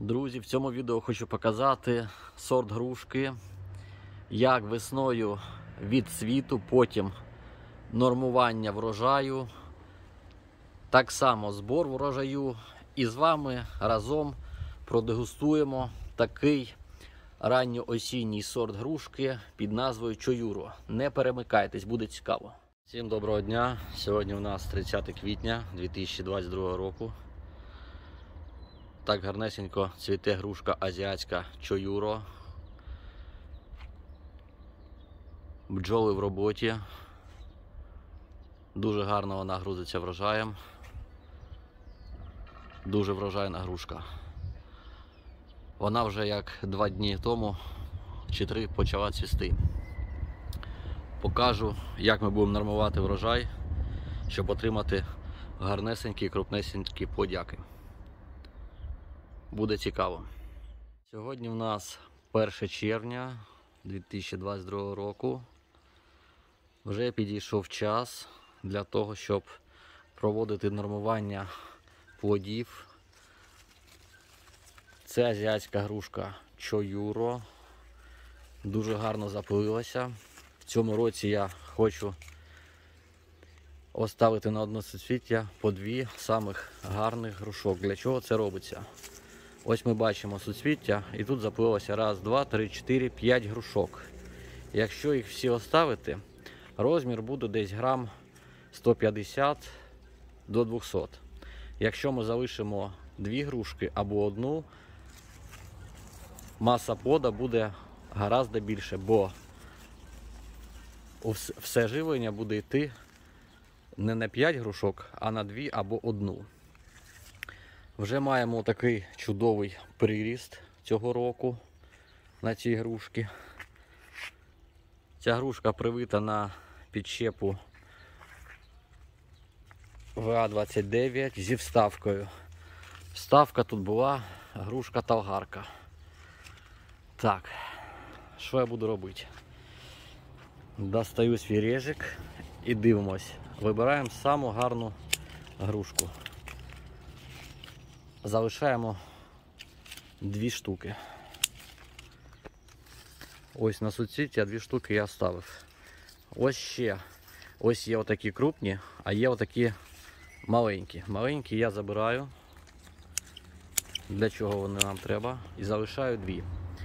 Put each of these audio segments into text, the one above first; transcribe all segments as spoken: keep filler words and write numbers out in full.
Друзі, в цьому відео хочу показати сорт грушки, як весною від цвіту, потім нормування врожаю, так само збор врожаю. І з вами разом продегустуємо такий ранньоосінній сорт грушки під назвою Чоюро. Не перемикайтесь, буде цікаво. Всім доброго дня! Сьогодні у нас тридцяте квітня дві тисячі двадцять другого року. Так гарнесенько цвіте грушка азіатська Чоюро. Бджоли в роботі. Дуже гарно вона грузиться врожаєм. Дуже врожайна грушка. Вона вже як два дні тому чи три почала цвісти. Покажу, як ми будемо нормувати врожай, щоб отримати гарнесенькі, крупнесенькі подяки. Буде цікаво. Сьогодні в нас перше червня дві тисячі двадцять другого року. Вже підійшов час для того, щоб проводити нормування плодів. Це азіатська грушка Чоюро. Дуже гарно запилилася. В цьому році я хочу оставити на односуцвіття по дві самих гарних грушок. Для чого це робиться? Ось ми бачимо суцвіття, і тут запилилося раз, два, три, чотири, п'ять грушок. Якщо їх всі оставити, розмір буде десь грам сто п'ятдесят до двохсот. Якщо ми залишимо дві грушки або одну, маса плода буде гораздо більше, бо все живлення буде йти не на п'ять грушок, а на дві або одну. Вже маємо такий чудовий приріст цього року на цій грушці. Ця грушка привита на підщепу В А двадцять дев'ять зі вставкою. Вставка тут була грушка талгарка. Так, що я буду робити? Достаю свій режик і дивимось. Вибираємо саму гарну грушку. Залишаємо дві штуки. Ось на суцвіття дві штуки я ставив. Ось ще. Ось є отакі крупні, а є отакі маленькі. Маленькі я забираю. Для чого вони нам треба. І залишаю дві.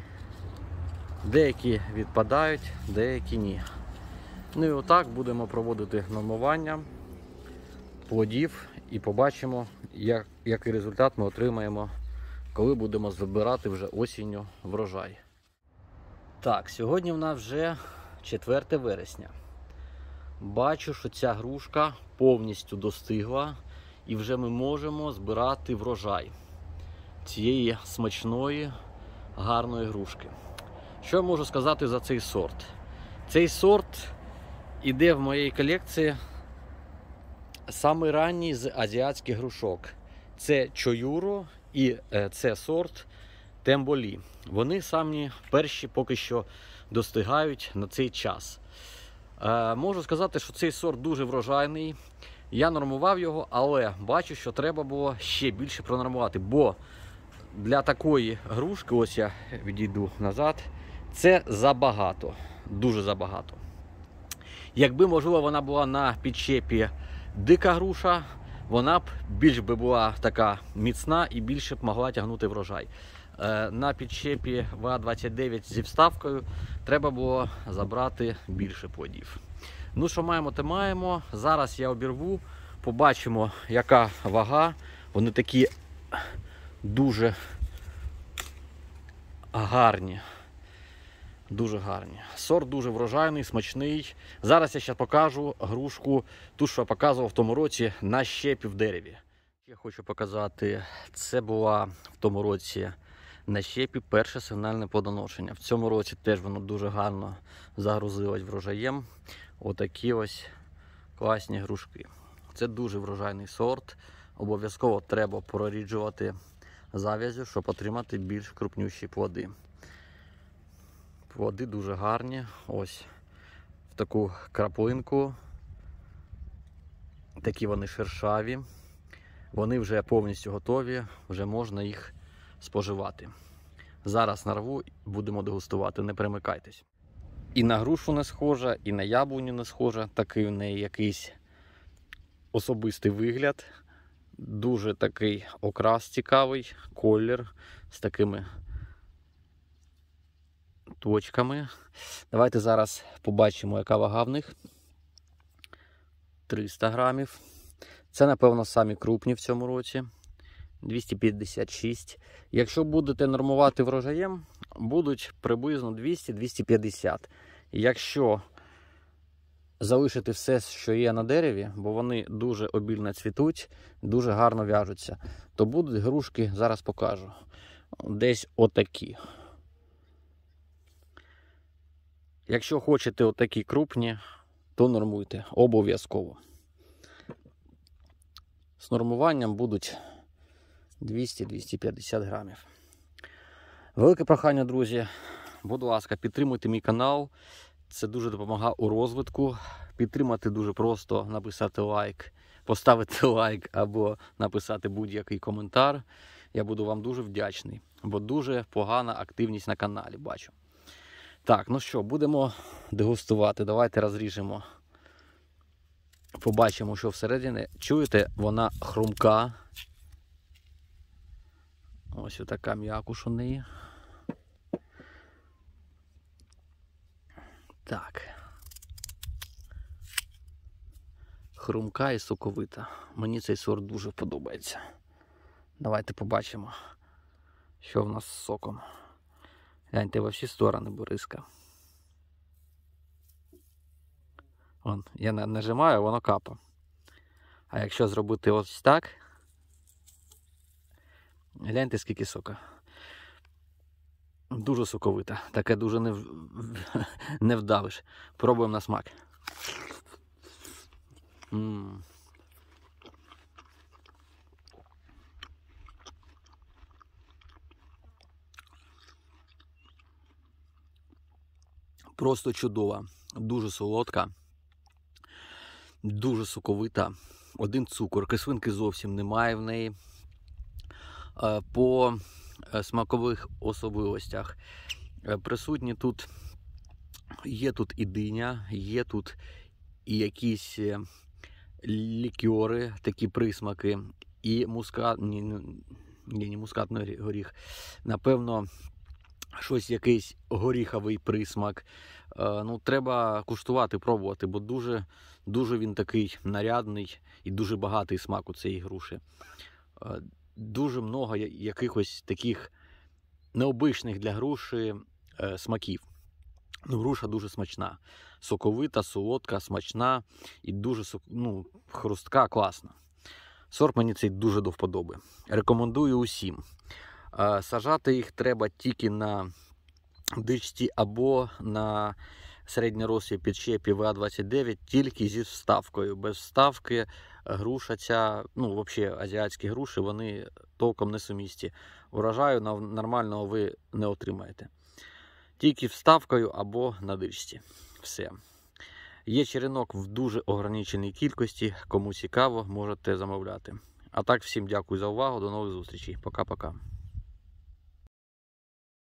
Деякі відпадають, деякі ні. Ну і отак будемо проводити нормування плодів і побачимо, як, який результат ми отримаємо, коли будемо збирати вже осінню врожай. Так, сьогодні в нас вже четверте вересня. Бачу, що ця грушка повністю достигла і вже ми можемо збирати врожай цієї смачної, гарної грушки. Що я можу сказати за цей сорт? Цей сорт іде в моїй колекції самий ранній з азіатських грушок. Це Чоюро і це сорт Темболі. Вони самі перші поки що достигають на цей час. Е, можу сказати, що цей сорт дуже врожайний. Я нормував його, але бачу, що треба було ще більше пронормувати. Бо для такої грушки, ось я відійду назад, це забагато. Дуже забагато. Якби, можливо, вона була на підщепі дика груша, вона б більш би була така міцна і більше б могла тягнути врожай. На підщепі В А двадцять дев'ять зі вставкою треба було забрати більше плодів. Ну що маємо, те маємо. Зараз я обірву, побачимо, яка вага. Вони такі дуже гарні. Дуже гарні. Сорт дуже врожайний, смачний. Зараз я ще покажу грушку, ту, що я показував в тому році на щепі в дереві. Я хочу показати, це була в тому році на щепі перше сигнальне плодоношення. В цьому році теж воно дуже гарно загрузилось врожаєм. Отакі ось класні грушки. Це дуже врожайний сорт. Обов'язково треба проріджувати зав'язю, щоб отримати більш крупнющі плоди. Плоди дуже гарні. Ось в таку краплинку. Такі вони шершаві. Вони вже повністю готові, вже можна їх споживати. Зараз нарву, будемо дегустувати, не перемикайтесь. І на грушу не схожа, і на яблуню не схожа. Такий в неї якийсь особистий вигляд. Дуже такий окрас цікавий, колір з такими точками. Давайте зараз побачимо, яка вага в них. триста грамів. Це, напевно, самі крупні в цьому році. двісті п'ятдесят шість. Якщо будете нормувати врожаєм, будуть приблизно двісті - двісті п'ятдесят. Якщо залишити все, що є на дереві, бо вони дуже обільно цвітуть, дуже гарно в'яжуться, то будуть грушки, зараз покажу, десь отакі. Якщо хочете отакі крупні, то нормуйте, обов'язково. З нормуванням будуть двісті - двісті п'ятдесят грамів. Велике прохання, друзі, будь ласка, підтримуйте мій канал. Це дуже допомагає у розвитку. Підтримати дуже просто: написати лайк, поставити лайк або написати будь-який коментар. Я буду вам дуже вдячний, бо дуже погана активність на каналі, бачу. Так, ну що, будемо дегустувати. Давайте розріжемо. Побачимо, що всередині. Чуєте, вона хрумка. Ось отака м'якуш у неї. Так. Хрумка і соковита. Мені цей сорт дуже подобається. Давайте побачимо, що в нас з соком. Гляньте, во всі сторони бризка. Вон, я нажимаю, воно капа. А якщо зробити ось так, гляньте, скільки сока. Дуже соковита. Таке дуже не, в... не вдавиш. Пробуємо на смак. М-м. Просто чудова. Дуже солодка. Дуже соковита. Один цукор. Кислинки зовсім немає в неї. По смакових особливостях присутні тут, є тут і диня, є тут і якісь лікьори, такі присмаки, і мускат, ні, ні, не мускатний горіх, напевно, щось, якийсь горіховий присмак. Ну, треба куштувати, пробувати, бо дуже, дуже він такий нарядний і дуже багатий смак у цієї груші. Дуже много якихось таких необичних для груші е, смаків. Ну, груша дуже смачна. Соковита, солодка, смачна і дуже ну, хрустка, класна. Сорт мені цей дуже до вподоби. Рекомендую усім. Е, сажати їх треба тільки на дичці або на середньорослій підщепі ве а двадцять дев'ять, тільки зі вставкою. Без вставки груша ця, ну, взагалі азіатські груші, вони толком не сумісті. Урожаю нормального ви не отримаєте. Тільки вставкою або на дичці. Все. Є черенок в дуже ограниченій кількості. Кому цікаво, можете замовляти. А так, всім дякую за увагу. До нових зустрічей. Пока-пока.